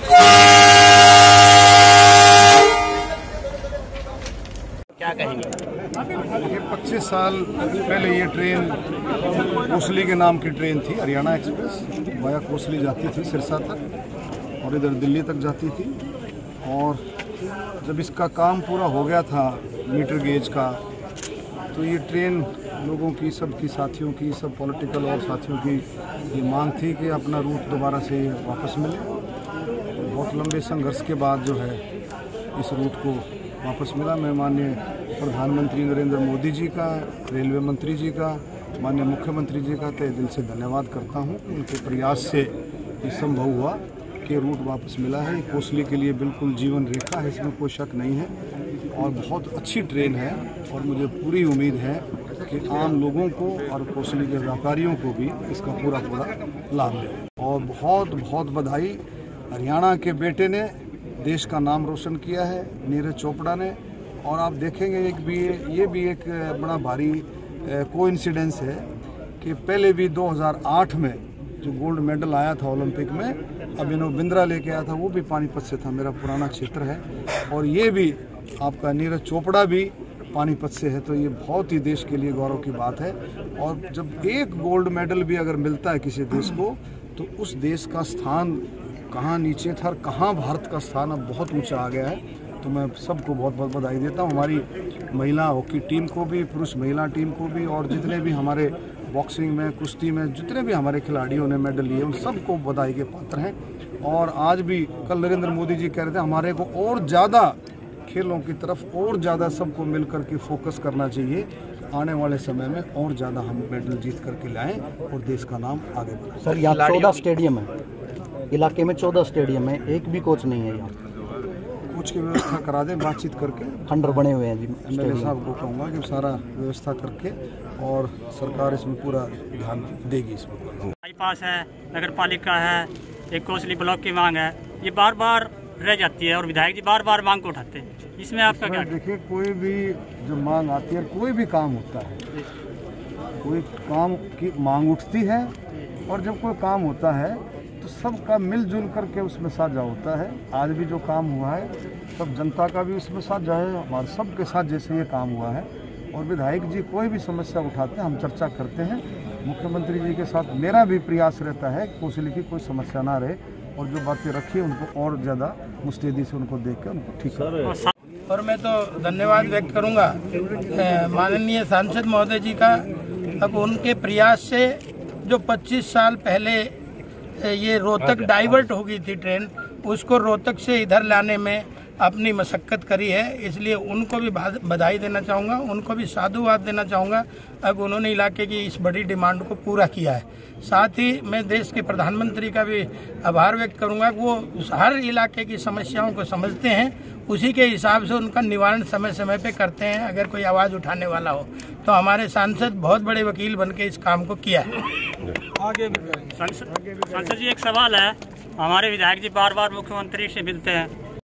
क्या कहेंगे? देखिए 25 साल पहले ये ट्रेन कोसली के नाम की ट्रेन थी, हरियाणा एक्सप्रेस वाया कोसली जाती थी सिरसा तक और इधर दिल्ली तक जाती थी। और जब इसका काम पूरा हो गया था मीटर गेज का, तो ये ट्रेन लोगों की, सबकी साथियों की, सब पॉलिटिकल और साथियों की ये मांग थी कि अपना रूट दोबारा से वापस मिले। बहुत लंबे संघर्ष के बाद जो है इस रूट को वापस मिला। मैं माननीय प्रधानमंत्री नरेंद्र मोदी जी का, रेलवे मंत्री जी का, माननीय मुख्यमंत्री जी का तहे दिल से धन्यवाद करता हूं। उनके प्रयास से ये संभव हुआ कि रूट वापस मिला है। कोसली के लिए बिल्कुल जीवन रेखा है, इसमें कोई शक नहीं है और बहुत अच्छी ट्रेन है। और मुझे पूरी उम्मीद है कि आम लोगों को और कोसली के व्यापारियों को भी इसका पूरा लाभ मिले। और बहुत बहुत बधाई, हरियाणा के बेटे ने देश का नाम रोशन किया है, नीरज चोपड़ा ने। और आप देखेंगे ये भी एक बड़ा भारी कोइंसिडेंस है कि पहले भी 2008 में जो गोल्ड मेडल आया था ओलंपिक में, अभिनव बिंद्रा लेके आया था, वो भी पानीपत से था, मेरा पुराना क्षेत्र है। और ये भी आपका नीरज चोपड़ा भी पानीपत से है, तो ये बहुत ही देश के लिए गौरव की बात है। और जब एक गोल्ड मेडल भी अगर मिलता है किसी देश को, तो उस देश का स्थान कहाँ नीचे था और कहाँ भारत का स्थान अब बहुत ऊंचा आ गया है। तो मैं सबको बहुत बहुत बधाई देता हूँ, हमारी महिला हॉकी टीम को भी, पुरुष महिला टीम को भी, और जितने भी हमारे बॉक्सिंग में, कुश्ती में जितने भी हमारे खिलाड़ियों ने मेडल लिए, उन सबको बधाई के पात्र हैं। और आज भी कल नरेंद्र मोदी जी कह रहे थे हमारे को और ज़्यादा खेलों की तरफ और ज़्यादा सबको मिल करके फोकस करना चाहिए। आने वाले समय में और ज़्यादा हम मेडल जीत करके लाएं और देश का नाम आगे बढ़ाएं। सर, यहाँ 14 स्टेडियम है, इलाके में 14 स्टेडियम है, एक भी कोच नहीं है यहाँ। कोच की व्यवस्था करा दें बातचीत करके, खंडर बने हुए हैं जी। एमएलए साहब को कहूँगा कि सारा व्यवस्था करके, और सरकार इसमें पूरा ध्यान देगी। इसमें बाईपास है, नगर पालिका है, एक कोसली ब्लॉक की मांग है, ये बार बार रह जाती है और विधायक जी बार बार मांग को उठाते हैं। इसमें आपका क्या? देखिए, कोई भी जो मांग आती है, कोई भी काम होता है, कोई काम की मांग उठती है, और जब कोई काम होता है तो सबका मिलजुल करके उसमें साझा होता है। आज भी जो काम हुआ है, सब जनता का भी उसमें साझा है, हमारे सबके साथ जैसे ये काम हुआ है। और विधायक जी कोई भी समस्या उठाते हैं, हम चर्चा करते हैं। मुख्यमंत्री जी के साथ मेरा भी प्रयास रहता है कि कोसली की कोई समस्या ना रहे, और जो बातें रखी उनको और ज़्यादा मुस्तैदी से उनको देख के उनको ठीक करें। और मैं तो धन्यवाद व्यक्त करूंगा माननीय सांसद महोदय जी का। अब उनके प्रयास से जो 25 साल पहले ये रोहतक डाइवर्ट हो गई थी ट्रेन, उसको रोहतक से इधर लाने में अपनी मशक्कत करी है, इसलिए उनको भी बधाई देना चाहूँगा, उनको भी साधुवाद देना चाहूँगा। अब उन्होंने इलाके की इस बड़ी डिमांड को पूरा किया है। साथ ही मैं देश के प्रधानमंत्री का भी आभार व्यक्त करूँगा कि वो हर इलाके की समस्याओं को समझते हैं, उसी के हिसाब से उनका निवारण समय समय पे करते हैं। अगर कोई आवाज़ उठाने वाला हो तो हमारे सांसद बहुत बड़े वकील बन के इस काम को किया है। सांसद जी, एक सवाल है, हमारे विधायक जी बार बार मुख्यमंत्री से मिलते हैं,